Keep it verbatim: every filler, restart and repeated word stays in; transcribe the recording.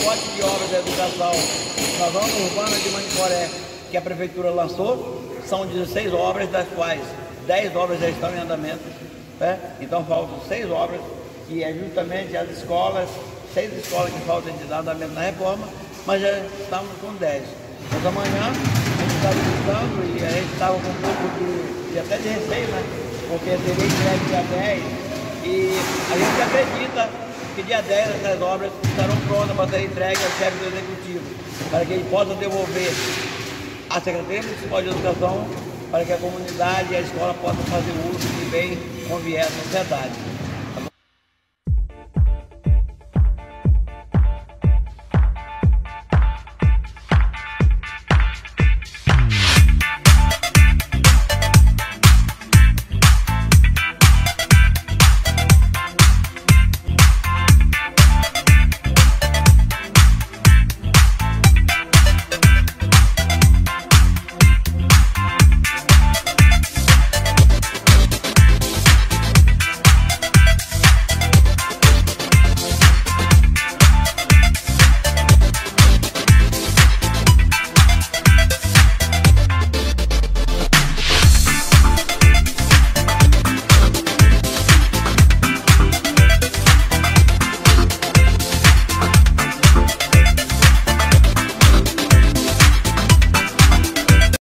pacote de obras da educação na zona urbana de Manicoré, que a prefeitura lançou, são dezesseis obras, das quais dez obras já estão em andamento, né? Então faltam seis obras, que é justamente as escolas, seis escolas que faltam de andamento na reforma, mas já estamos com dez. Mas amanhã a gente está visitando e a gente estava com um pouco de, de até de receio, né? Porque teria entregue dia dez e a gente acredita que dia dez essas obras estarão prontas para ser entregues ao chefe do executivo, para que ele possa devolver à Secretaria Municipal de Educação, para que a comunidade e a escola possam fazer uso de bem convier à sociedade.